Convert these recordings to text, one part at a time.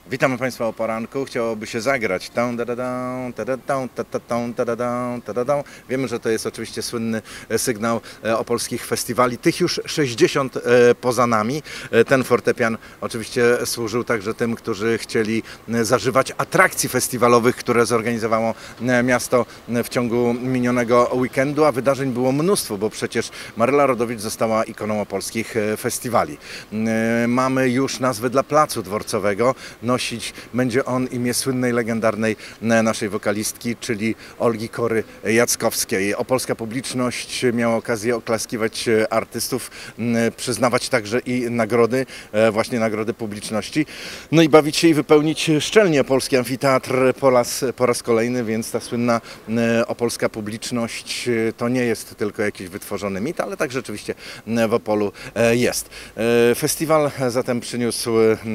Witamy Państwa o poranku. Chciałoby się zagrać. Wiemy, że to jest oczywiście słynny sygnał opolskich festiwali. Tych już 60 poza nami. Ten fortepian oczywiście służył także tym, którzy chcieli zażywać atrakcji festiwalowych, które zorganizowało miasto w ciągu minionego weekendu, a wydarzeń było mnóstwo, bo przecież Maryla Rodowicz została ikoną opolskich festiwali. Mamy już nazwę dla placu dworcowego. Nosić będzie on imię słynnej, legendarnej naszej wokalistki, czyli Olgi Kory Jackowskiej. Opolska publiczność miała okazję oklaskiwać artystów, przyznawać także i nagrody, właśnie nagrody publiczności. No i bawić się i wypełnić szczelnie opolski amfiteatr po raz kolejny, więc ta słynna opolska publiczność to nie jest tylko jakiś wytworzony mit, ale tak rzeczywiście w Opolu jest. Festiwal zatem przyniósł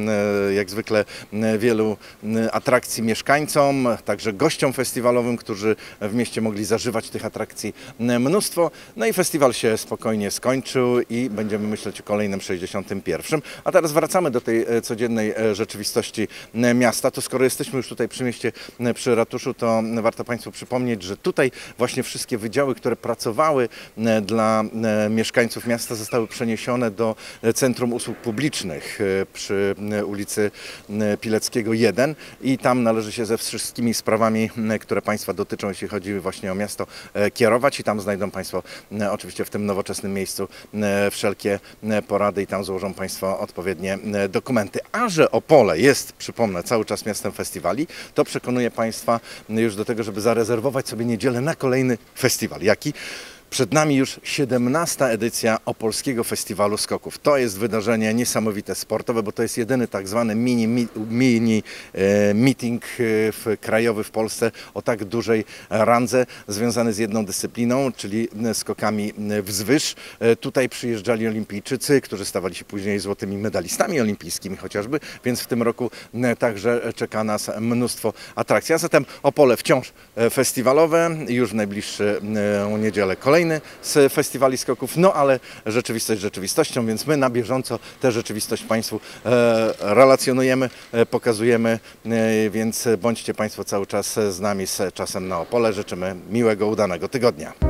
jak zwykle wielu atrakcji mieszkańcom, także gościom festiwalowym, którzy w mieście mogli zażywać tych atrakcji mnóstwo. No i festiwal się spokojnie skończył i będziemy myśleć o kolejnym 61. A teraz wracamy do tej codziennej rzeczywistości miasta. To skoro jesteśmy już tutaj przy mieście, przy ratuszu, to warto Państwu przypomnieć, że tutaj właśnie wszystkie wydziały, które pracowały dla mieszkańców miasta, zostały przeniesione do Centrum Usług Publicznych przy ulicy Pileckiego 1 i tam należy się ze wszystkimi sprawami, które Państwa dotyczą, jeśli chodzi właśnie o miasto, kierować i tam znajdą Państwo oczywiście w tym nowoczesnym miejscu wszelkie porady i tam złożą Państwo odpowiednie dokumenty. A że Opole jest, przypomnę, cały czas miastem festiwali, to przekonuje Państwa już do tego, żeby zarezerwować sobie niedzielę na kolejny festiwal. Jaki? Przed nami już 17. edycja Opolskiego Festiwalu Skoków. To jest wydarzenie niesamowite sportowe, bo to jest jedyny tak zwany mini meeting krajowy w Polsce o tak dużej randze, związany z jedną dyscypliną, czyli skokami wzwyż. Tutaj przyjeżdżali olimpijczycy, którzy stawali się później złotymi medalistami olimpijskimi chociażby, więc w tym roku także czeka nas mnóstwo atrakcji. A zatem Opole wciąż festiwalowe, już w najbliższą niedzielę kolejny z festiwali skoków, no ale rzeczywistość rzeczywistością, więc my na bieżąco tę rzeczywistość Państwu relacjonujemy, pokazujemy, więc bądźcie Państwo cały czas z nami z Czasem na Opole. Życzymy miłego, udanego tygodnia.